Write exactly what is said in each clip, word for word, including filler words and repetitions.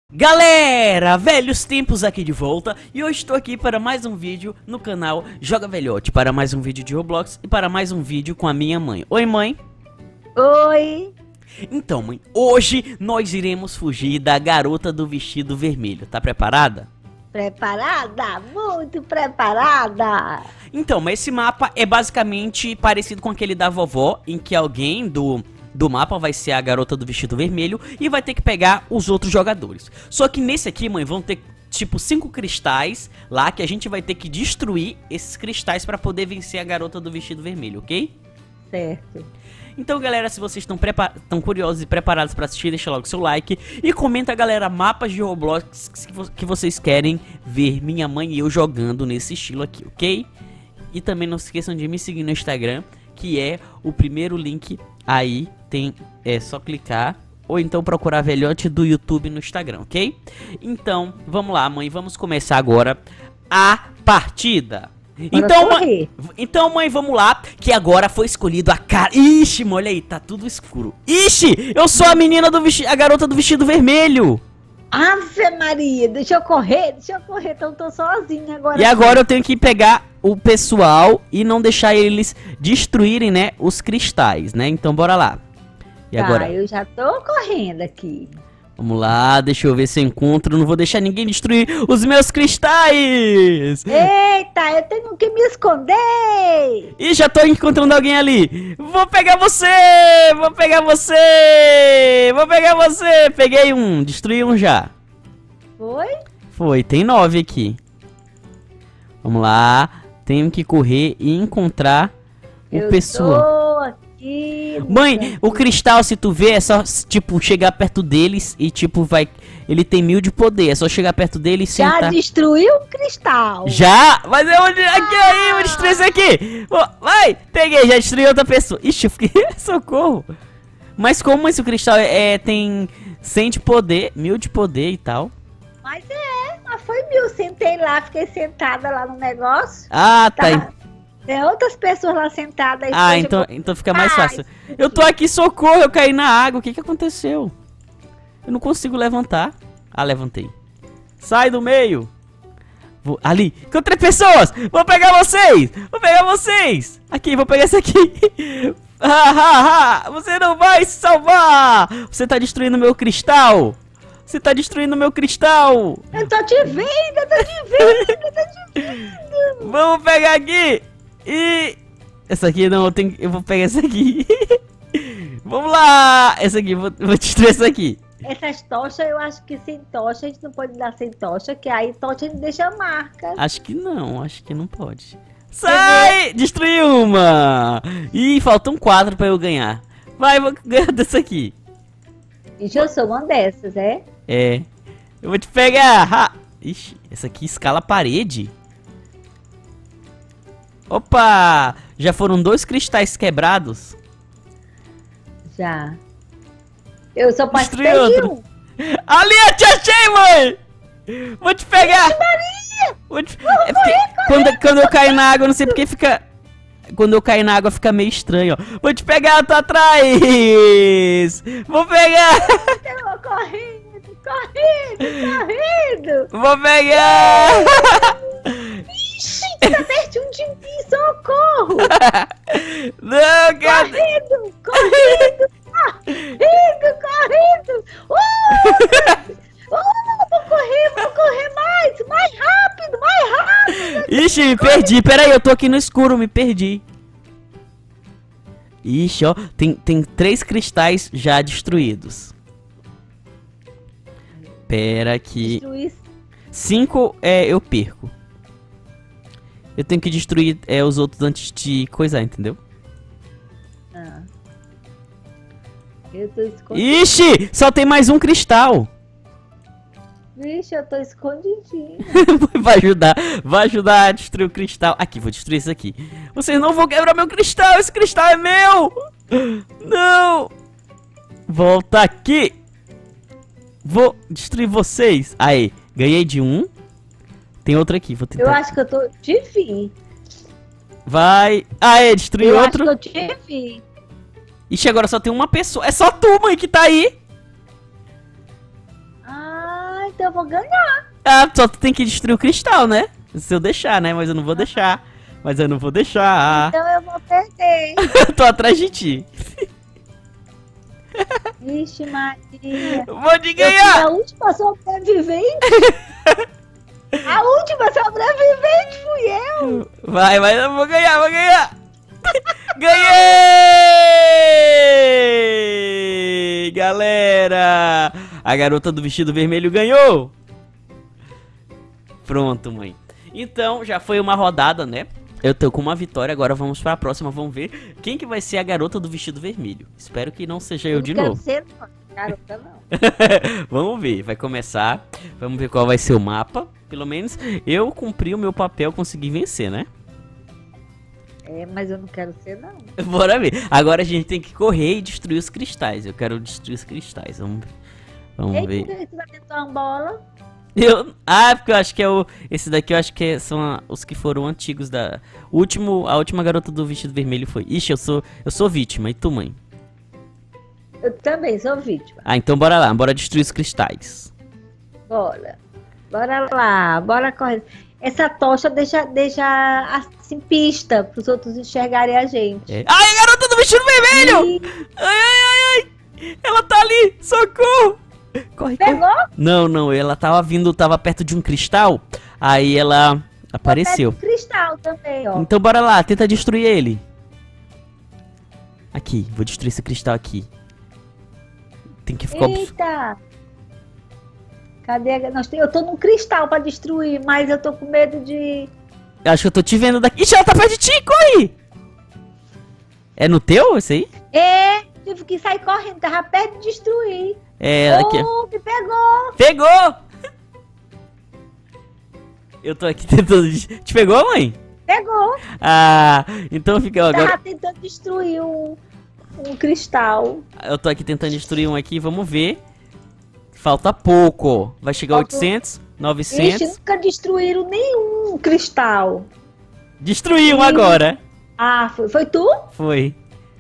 Galera, velhos tempos aqui de volta, e hoje estou aqui para mais um vídeo no canal Joga Velhote, para mais um vídeo de Roblox e para mais um vídeo com a minha mãe. Oi, mãe. Oi. Então, mãe, hoje nós iremos fugir da garota do vestido vermelho. Tá preparada? Preparada? Muito preparada. Então, mas esse mapa é basicamente parecido com aquele da vovó, em que alguém do... do mapa vai ser a garota do vestido vermelho e vai ter que pegar os outros jogadores. Só que nesse aqui, mãe, vão ter tipo cinco cristais lá que a gente vai ter que destruir esses cristais para poder vencer a garota do vestido vermelho, ok? Certo. Então, galera, se vocês estão curiosos e preparados para assistir, deixa logo seu like e comenta, galera, mapas de Roblox que vocês querem ver minha mãe e eu jogando nesse estilo aqui, ok? E também não se esqueçam de me seguir no Instagram, que é o primeiro link aí. Tem, é só clicar ou então procurar Velhote do YouTube no Instagram, ok? Então, vamos lá, mãe, vamos começar agora a partida. Então, mãe, então, mãe, vamos lá, que agora foi escolhido a cara... Ixi, mãe, olha aí, tá tudo escuro. Ixi, eu sou a menina do vestido, a garota do vestido vermelho. Ave Maria, deixa eu correr, deixa eu correr, então eu tô sozinha agora. E agora eu tenho que pegar o pessoal e não deixar eles destruírem, né, os cristais, né? Então, bora lá. E tá, agora? Eu já tô correndo aqui. Vamos lá, deixa eu ver se eu encontro. Não vou deixar ninguém destruir os meus cristais. Eita, eu tenho que me esconder. Ih, já tô encontrando alguém ali. Vou pegar você, vou pegar você, vou pegar você. Peguei um, destruí um já. Foi? Foi, tem nove aqui. Vamos lá, tenho que correr e encontrar o eu pessoal. Tô aqui. Mãe, o cristal, se tu ver, é só, tipo, chegar perto deles e, tipo, vai... Ele tem mil de poder, é só chegar perto dele e sentar. Já destruiu o cristal. Já? Mas eu vou... Aqui aí, vou destruir esse aqui. Vai, peguei, já destruí outra pessoa. Ixi, eu fiquei... Socorro. Mas como esse cristal é, é, tem cem de poder, mil de poder e tal. Mas é, mas foi mil. Sentei lá, fiquei sentada lá no negócio. Ah, tá. tá. Tem outras pessoas lá sentadas. Ah, então, então fica mais fácil. Eu tô aqui, socorro, eu caí na água. O que que aconteceu? Eu não consigo levantar. Ah, levantei. Sai do meio. Vou, ali. Encontrei pessoas. Vou pegar vocês. Vou pegar vocês. Aqui, vou pegar esse aqui. Ha, ha, ha. Você não vai se salvar. Você tá destruindo meu cristal. Você tá destruindo meu cristal. Eu tô te vendo, eu tô te vendo, eu tô te vendo. Vamos pegar aqui. E... Essa aqui não, eu, tenho... eu vou pegar essa aqui. Vamos lá. Essa aqui, vou, vou destruir essa aqui. Essas tochas, eu acho que sem tocha, a gente não pode dar sem tocha, que aí tocha a gente deixa marca. Acho que não, acho que não pode. Sai! Destruí uma! Ih, faltam quatro pra eu ganhar. Vai, vou ganhar dessa aqui. Ixi, eu sou uma dessas, é? É. Eu vou te pegar. Ha! Ixi, essa aqui escala a parede. Opa! Já foram dois cristais quebrados? Já. Eu só participei de um. Ali, eu te achei, mãe! Vou te pegar! Maria! Vou te... é porque quando, quando eu caio na água, eu não sei porque fica... Quando eu caio na água fica meio estranho, ó. Vou te pegar, eu tô atrás! Vou pegar! Eu vou correndo, correndo, correndo! Vou pegar! Ixi, tá pertinho de mim, socorro! Não, cara! Correndo, correndo, correndo, correndo! Uh! Uh, vou correr, vou correr mais, mais rápido, mais rápido! Ixi, me perdi, peraí, eu tô aqui no escuro, me perdi. Ixi, ó, tem, tem três cristais já destruídos. Pera aqui. Cinco é, eu perco. Eu tenho que destruir é, os outros antes de coisar, entendeu? Ah. Eu tô escondido. Ixi, só tem mais um cristal. Vixe, eu tô escondidinho. Vai ajudar, vai ajudar a destruir o cristal. Aqui, vou destruir isso aqui. Vocês não vão quebrar meu cristal, esse cristal é meu. Não. Volta aqui. Vou destruir vocês. Aí, ganhei de um. Tem outro aqui, vou tentar. Eu acho que eu tô te vi. Vai. Aê, destruí eu outro. Eu acho que eu te vi. Ixi, agora só tem uma pessoa. É só tu, mãe, que tá aí. Ai, então eu vou ganhar. Ah, só tu tem que destruir o cristal, né? Se eu deixar, né? Mas eu não vou deixar. Mas eu não vou deixar. Então eu vou perder. Tô atrás de ti. Vixe, Maria. Vou te Eu fui ganhar! a última sobrevivente. A última sobrevivente fui eu. Vai, vai, eu vou ganhar, vou ganhar! Ganhei! Galera! A garota do vestido vermelho ganhou! Pronto, mãe. Então, já foi uma rodada, né? Eu tô com uma vitória, agora vamos pra próxima. Vamos ver quem que vai ser a garota do vestido vermelho. Espero que não seja eu de não novo. quero ser, não. Garota, não. Vamos ver, vai começar. Vamos ver qual vai ser o mapa. Pelo menos eu cumpri o meu papel, consegui vencer, né? É, mas eu não quero ser, não. Bora ver. Agora a gente tem que correr e destruir os cristais. Eu quero destruir os cristais. Vamos ver. Vamos Ei, ver. por que você vai tentar uma bola? Eu... Ah, porque eu acho que é o. Esse daqui eu acho que é- são a- os que foram antigos da. O último... A última garota do vestido vermelho foi. Ixi, eu sou. Eu sou vítima. E tu, mãe? Eu também sou vítima. Ah, então bora lá. Bora destruir os cristais. Bora. Bora lá, bora correr. Essa tocha deixa, deixa assim pista para os outros enxergarem a gente. É. Ai, a garota do vestido vermelho! E Ai, ai, ai, ai! Ela tá ali! Socorro! Corre, corre. pegou? Não, não, ela tava vindo, tava perto de um cristal. Aí ela apareceu. Pega o cristal também, ó. Então bora lá, tenta destruir ele. Aqui, vou destruir esse cristal aqui. Tem que ficar. obs- Eita! Cadê? a- Nós tem... Eu tô num cristal para destruir, mas eu tô com medo de. Acho que eu tô te vendo daqui. Ixi, ela tá perto de ti, corre! É no teu esse aí? É, tive que sair correndo, tava perto de destruir. É, aqui. Oh, me pegou! Pegou! Eu tô aqui tentando. de- Te pegou, mãe? Pegou! Ah, então fica. ó, Agora Tava tentando destruir um, um cristal. eu tô aqui tentando destruir um aqui, vamos ver. Falta pouco. Vai chegar a Falta- oitocentos, Ixi, novecentos. nunca destruíram nenhum cristal. Destruiu Ih. agora. Ah, foi, foi tu? Foi.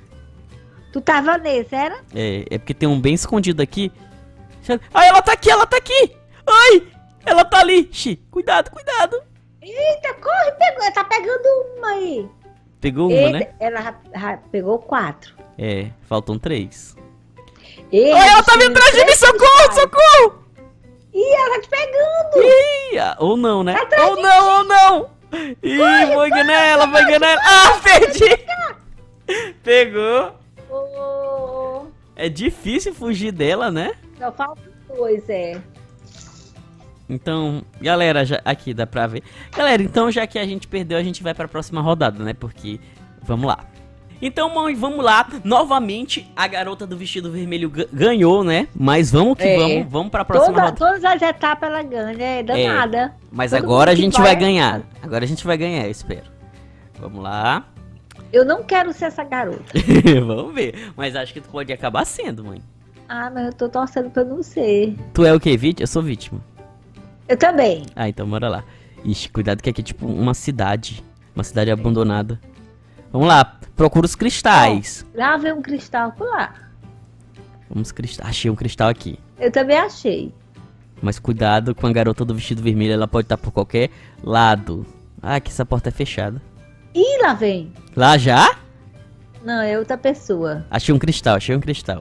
Tu tava nesse, era? É, é porque tem um bem escondido aqui. Ai, ela tá aqui, ela tá aqui. Ai, ela tá ali. Xi, cuidado, cuidado. Eita, corre, pegou. Tá pegando uma aí. Pegou uma, Eita, né? ela já- já pegou quatro. É, faltam três. Ei, Ai, ela tá destruiu vindo atrás de mim, três socorro, cristais. socorro. Ih, ela tá te pegando. Ih, ah, ou não, né? Atrás Ou não, ou não. Ih, vou enganar ela, vou enganar ela. Ah, perdi. Pegou. Oh, É difícil fugir dela, né? só falta dois, é. Então, galera, já, aqui dá pra ver. Galera, então já que a gente perdeu, a gente vai pra próxima rodada, né? Porque, vamos lá. Então, mãe, vamos lá. Novamente, a garota do vestido vermelho ga- ganhou, né? Mas vamos que É. vamos. Vamos pra próxima Toda, rodada. todas as etapas ela ganha, é danada. Mas todo agora a mundo que gente vai vai é- ganhar. Agora a gente vai ganhar, eu espero. Vamos lá. Eu não quero ser essa garota. Vamos ver. Mas acho que tu pode acabar sendo, mãe. Ah, mas eu tô torcendo pra eu não ser. Tu é o quê? Vítima? Eu sou vítima. Eu também. Ah, então bora lá. Ixi, cuidado que aqui é tipo uma cidade. Uma cidade abandonada. Vamos lá, procura os cristais. Lá vem um cristal por lá. Vamos cristal. Achei um cristal aqui. Eu também achei. Mas cuidado com a garota do vestido vermelho, ela pode estar por qualquer lado. Ah, que essa porta é fechada. Ih, lá vem. Lá já? Não, é outra pessoa. Achei um cristal, achei um cristal.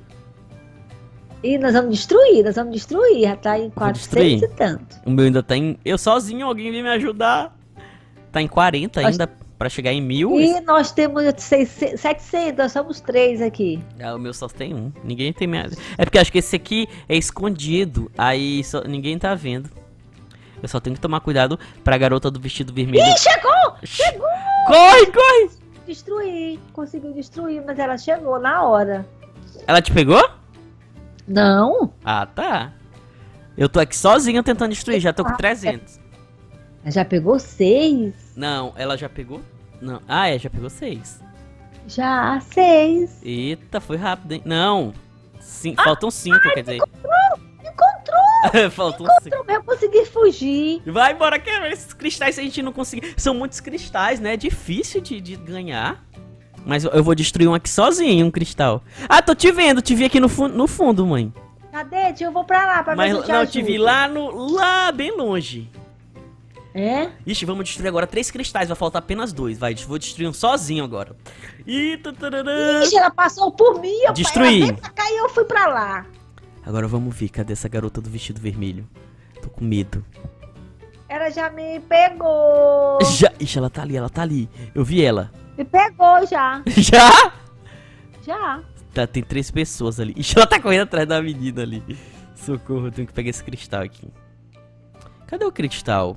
Ih, nós vamos destruir, nós vamos destruir. Já tá em quatrocentos destruir? e tanto. O meu ainda tá em... Eu sozinho, alguém vem me ajudar. Tá em quarenta ainda, pra chegar em mil. E nós temos seiscentos, setecentos, nós somos três aqui. Ah, o meu só tem um. Ninguém tem minha... É porque acho que esse aqui é escondido. Aí só... ninguém tá vendo. Eu só tenho que tomar cuidado pra garota do vestido vermelho. Ih, chegou! Chegou! Corre, corre! Destruir, conseguiu destruir, mas ela chegou na hora. Ela te pegou? Não, Ah, tá. Eu tô aqui sozinho tentando destruir. Já tô com trezentos. ela já pegou seis. Não, ela já pegou? Não. Ah, é, já pegou seis. Já seis. Eita, foi rápido, hein? Não. Cin- faltam cinco, quer dizer. Encontrou! faltam cinco. Encontrou, eu consegui fugir. Vai embora, que esses cristais a gente não conseguir. São muitos cristais, né? É difícil de, de ganhar. Mas eu- eu vou destruir um aqui sozinho, um cristal. Ah, tô te vendo, te vi aqui no, fu no fundo, mãe. Cadê? Eu vou pra lá pra Mas ver se eu te não, eu ajudo. te vi lá no. lá bem longe. É? Ixi, vamos destruir agora três cristais, vai faltar apenas dois. Vai, vou destruir um sozinho agora. Ih, tatararã. Ixi, ela passou por mim, eu Destruí. ela veio pra cá e eu fui pra lá. Agora vamos ver, cadê essa garota do vestido vermelho? Tô com medo. Ela já me pegou. Já, ixi, ela tá ali, ela tá ali. Eu vi ela. Me pegou já. Já? Já. Tá, tem três pessoas ali. Ixi, ela tá correndo atrás da menina ali. Socorro, eu tenho que pegar esse cristal aqui. Cadê o cristal?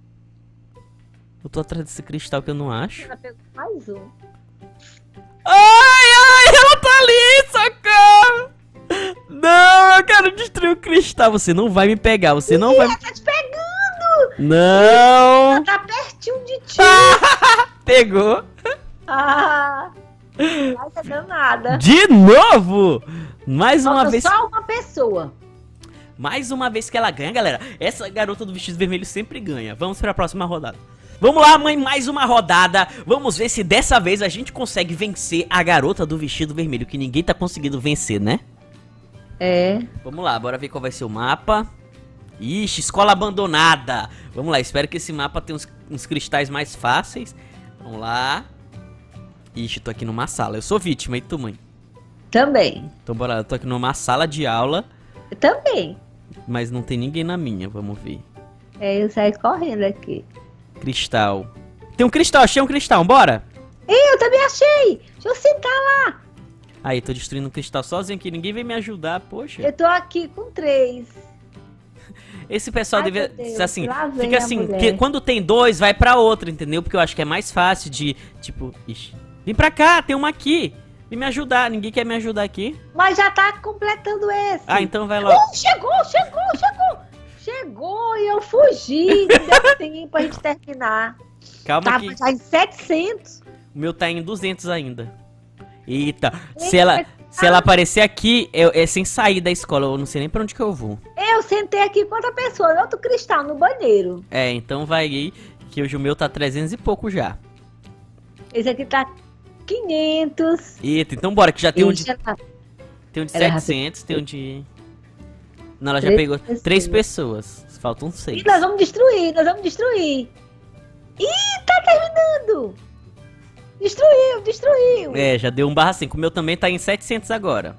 Eu tô atrás desse cristal que eu não acho. Ela pegou mais um. Ai, ai, ela tá ali, socorro! Não, eu quero destruir o cristal. Você não vai me pegar, você não Ih, vai... ela tá te pegando. Não! Ela tá pertinho de ti. Pegou. Ah, vai ser danada. De novo! Mais uma Falta vez... só uma pessoa. Mais uma vez que ela ganha, galera. Essa garota do vestido vermelho sempre ganha. Vamos para a próxima rodada. Vamos lá, mãe, mais uma rodada. Vamos ver se dessa vez a gente consegue vencer a garota do vestido vermelho, que ninguém tá conseguindo vencer, né? É. Vamos lá, bora ver qual vai ser o mapa. Ixi, escola abandonada. Vamos lá, espero que esse mapa tenha uns, uns cristais mais fáceis. Vamos lá. Ixi, tô aqui numa sala. Eu sou vítima, e tu, mãe? Também. Então bora lá, eu tô aqui numa sala de aula, Eu também. mas não tem ninguém na minha, vamos ver. É, eu saí correndo aqui. Cristal. Tem um cristal, achei um cristal, bora. Ih, eu também achei. Deixa eu sentar lá. Aí, tô destruindo um cristal sozinho aqui, ninguém vem me ajudar, poxa. Eu tô aqui com três. Esse pessoal Ai, devia meu Deus, ser assim, lá vem fica a assim, mulher. que quando tem dois, vai pra outro, entendeu? Porque eu acho que é mais fácil de, tipo, ixi, vem pra cá, tem uma aqui. Vem me ajudar, ninguém quer me ajudar aqui. Mas já tá completando esse. Ah, então vai logo. Oh, chegou, chegou, chegou. Chegou e eu fugi. Não deu tempo pra gente terminar. Calma Tava que já em setecentos. o meu tá em duzentos ainda. Eita, se Eita, ela, se ela tá. aparecer aqui, eu, é sem sair da escola, eu não sei nem pra onde que eu vou. Eu sentei aqui com outra pessoa, outro cristal no banheiro. É, então vai aí, que hoje o meu tá trezentos e pouco já. Esse aqui tá quinhentos. Eita, então bora, que já tem um de, Ixi, ela- tem um de ela é setecentos, tem um de... Não, ela já Três pegou pessoas. três pessoas, faltam seis. Ih, nós vamos destruir, nós vamos destruir. Ih, tá terminando. Destruiu, destruiu. É, já deu um barra cinco, o meu também tá em setecentos agora.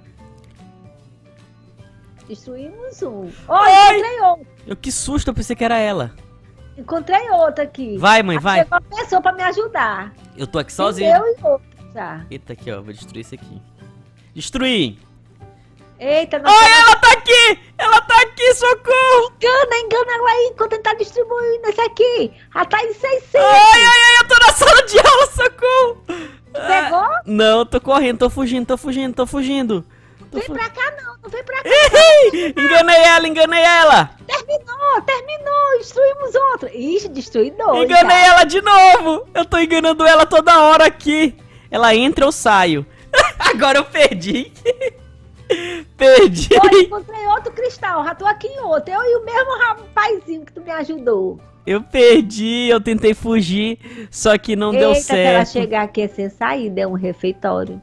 Destruímos um. Ó, Ai! encontrei outro. Eu, que susto, eu pensei que era ela. Encontrei outro aqui. Vai, mãe, vai. Chegou uma pessoa pra me ajudar. Eu tô aqui E sozinho. eu e outro já. Eita, aqui, ó, vou destruir isso aqui. Destruir! Eita, nós Ai, ela tá aqui! Ela tá aqui, socorro! engana, engana ela aí enquanto ele tá distribuindo esse aqui. Já tá em seiscentos. Ai, ai, ai, eu tô na sala de aula, socorro! Ah, Pegou? não, tô correndo, tô fugindo, tô fugindo, tô fugindo. Tô Vem fu- pra cá não, não vem pra cá. Ih, enganei ela, enganei ela! Terminou, terminou. Destruímos outro. Ixi, destruí dois. Enganei já. ela de novo! Eu tô enganando ela toda hora aqui. Ela entra, eu saio. Agora eu perdi. Perdi. Olha, encontrei outro cristal. Já tô aqui em outro. Eu e o mesmo rapazinho que tu me ajudou. Eu perdi, eu tentei fugir, só que não deu Eita, se ela certo. chegar aqui sem saída, é um refeitório.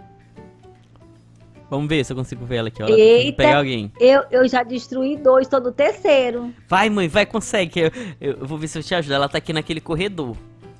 Vamos ver se eu consigo ver ela aqui. Ó. Ela Eita. tem que pegar alguém. Eu, eu já destruí dois, tô no terceiro. Vai, mãe, vai, consegue. Eu, eu- eu vou ver se eu te ajudo. Ela tá aqui naquele corredor.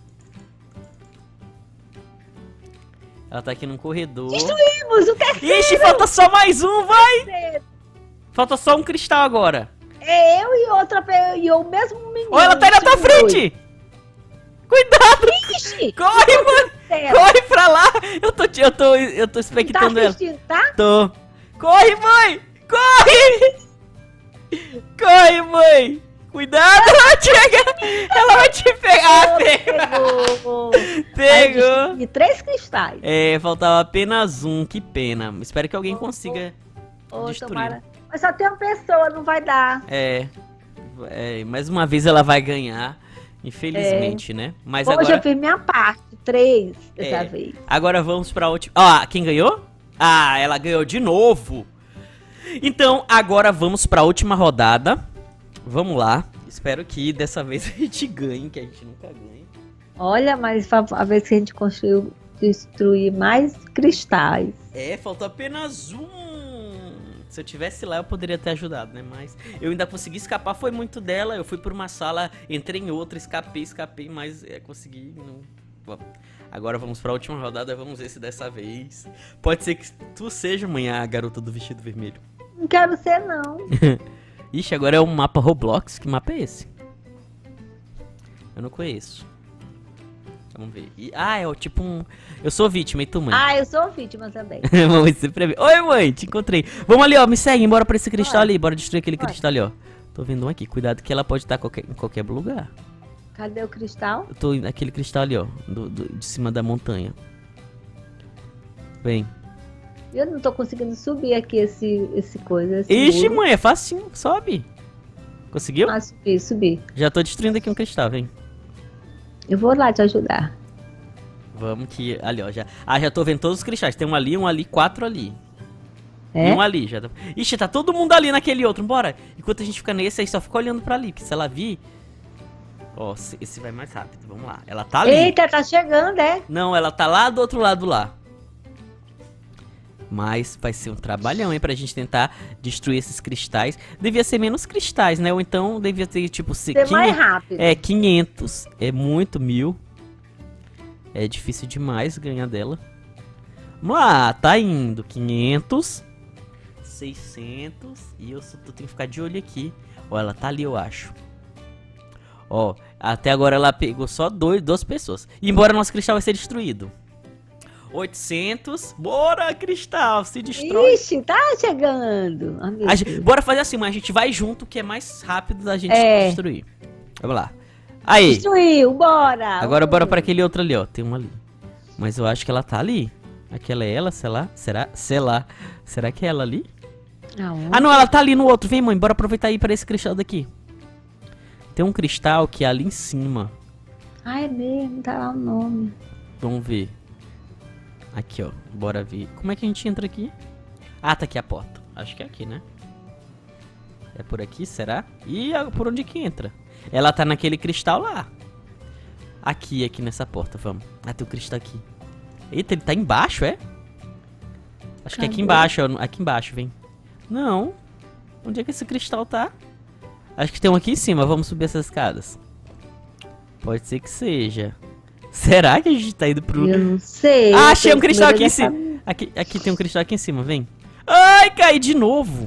Ela tá aqui num corredor. Destruímos o terceiro. Ixi, falta só mais um, vai! Falta só um cristal agora. É eu e outra pe- e o mesmo menino. Ó, ela tá aí na tua destruiu dois. frente! Cuidado! Ixi, Corre, mano! Marcela, Corre pra lá! Eu tô, te- eu tô, eu tô tá expectando ela. assistindo, tá? Tô. Corre, mãe! Corre! Corre, mãe! Cuidado, ela vai te pegar! Ela vai te pegar! Ah, pegou! Pegou. Aí Pegou! de três cristais. É, faltava apenas um, que pena. Espero que alguém consiga Ô, destruir. tomara. Mas só tem uma pessoa, não vai dar. É, é, mais uma vez ela vai ganhar, infelizmente, né? Mas Hoje agora, eu fiz minha parte, três dessa É. vez. agora vamos pra última. Ó, quem ganhou? Ah, ela ganhou de novo. Então, agora vamos pra última rodada. Vamos lá. Espero que dessa vez a gente ganhe, que a gente nunca ganha. Olha, mas foi a vez que a gente construiu destruir mais cristais. É, falta apenas um. Se eu tivesse lá, eu poderia ter ajudado, né? Mas eu ainda consegui escapar, foi muito dela. Eu fui por uma sala, entrei em outra, escapei, escapei, mas é, consegui. Não... Bom, agora vamos pra última rodada, vamos ver se dessa vez. Pode ser que tu seja amanhã a garota do vestido vermelho. Não quero ser, não. Ixi, agora é um mapa Roblox. Que mapa é esse? Eu não conheço. Vamos ver. E, ah, é tipo um... Eu sou vítima, e tu, mãe? Ah, eu sou vítima também. Vamos se prever. Oi, mãe, te encontrei. Vamos ali, ó, me segue, bora pra esse cristal Bora. ali. Bora destruir aquele Bora. cristal ali, ó. Tô vendo um aqui. Cuidado que ela pode estar qualquer, em qualquer lugar. Cadê o cristal? Eu tô naquele cristal ali, ó. Do, do- de cima da montanha. Vem. Eu não tô conseguindo subir aqui esse, esse coisa. Esse Ixi, muro. mãe, é facinho. Sobe. Conseguiu? Ah, subir, subir. Já tô destruindo aqui um cristal, vem. Eu vou lá te ajudar. Vamos que... Ali, ó, já... Ah, já tô vendo todos os cristais. Tem um ali, um ali, quatro ali. É? E um ali, já tá... Ixi, tá todo mundo ali naquele outro, bora. Enquanto a gente fica nesse, aí só fica olhando pra ali. Porque se ela vir... Ó, se- esse vai mais rápido, vamos lá. Ela tá ali. Eita, tá chegando, é? Não, ela tá lá do outro lado lá. Mas vai ser um trabalhão, hein, pra gente tentar destruir esses cristais. Devia ser menos cristais, né? Ou então devia ter, tipo... se- Ser mais quinhe- rápido. É, quinhentos. É muito, mil. É difícil demais ganhar dela. Vamos lá, tá indo. quinhentos. seiscentos. E eu só tô, tenho que ficar de olho aqui. Ó, ela tá ali, eu acho. Ó, até agora ela pegou só dois, duas pessoas. E embora nosso cristal vai ser destruído. oitocentos. Bora, cristal, se destrói. Ixi, tá chegando. Ah, meu A gente- Deus. bora fazer assim, mas a gente vai junto, que é mais rápido da gente É. destruir. Vamos lá. Aí. Destruiu, bora. Agora Uh. bora pra aquele outro ali, ó. Tem uma ali. Mas eu acho que ela tá ali. Aquela é ela, sei lá. Será? Sei lá. Será que é ela ali? Aonde? Ah, não, ela tá ali no outro. Vem, mãe, bora aproveitar e ir pra esse cristal daqui. Tem um cristal que é ali em cima. Ah, é mesmo, tá lá o nome. Vamos ver. Aqui, ó. Bora ver. Como é que a gente entra aqui? Ah, tá aqui a porta. Acho que é aqui, né? É por aqui, será? Ih, é por onde que entra? Ela tá naquele cristal lá. Aqui, aqui nessa porta, vamos. Ah, tem o cristal aqui. Eita, ele tá embaixo, é? Acho que é aqui Cadê? embaixo, ó, aqui embaixo, vem. Não. Onde é que esse cristal tá? Acho que tem um aqui em cima, vamos subir essas escadas. Pode ser que seja. Será que a gente tá indo pro... Eu não sei. Ah, eu achei tô um cristal com aqui em medo cima. dessa- Aqui, aqui tem um cristal aqui em cima, vem. Ai, caí de novo.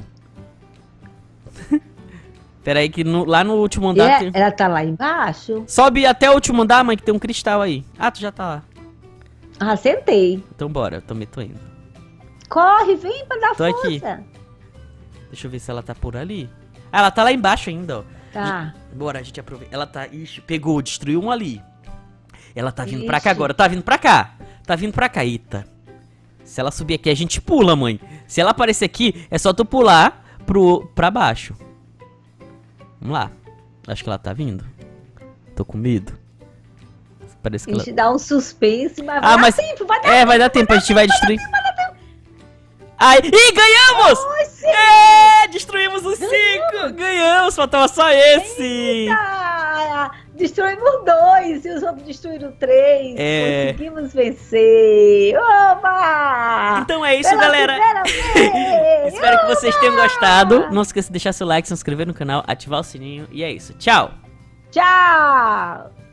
Pera aí que no- lá no último E andar é- tem... Ela tá lá embaixo? Sobe até o último andar, mãe, que tem um cristal aí. Ah, tu já tá lá. Ah, sentei. Então bora, eu também tô indo. Corre, vem pra dar Tô aqui. força. Deixa eu ver se ela tá por ali. Ah, ela tá lá embaixo ainda, ó. Tá. Bora, a gente aproveita. Ela tá... Ixi, pegou, destruiu um ali. Ela tá vindo pra cá Ixi. agora. Tá vindo pra cá. Tá vindo pra cá, eita. Se ela subir aqui, a gente pula, mãe. Se ela aparecer aqui, é só tu pular pro, pra baixo. Vamos lá. Acho que ela tá vindo. Tô com medo. Parece A que ela... gente dá um suspense, mas Ah, vai mas- dar tempo, vai dar É, vai dar tempo, a gente vai destruir. Ai, ih, ganhamos! Oxi! É, destruímos os cinco! Ganhamos, faltava só esse! Ah, destruímos dois e os outros destruíram três. É. Conseguimos vencer. Oba! Então é isso, Pela galera. primeira vez! Espero que vocês tenham Oba! gostado. Não esqueça de deixar seu like, se inscrever no canal, ativar o sininho. E é isso. Tchau! Tchau!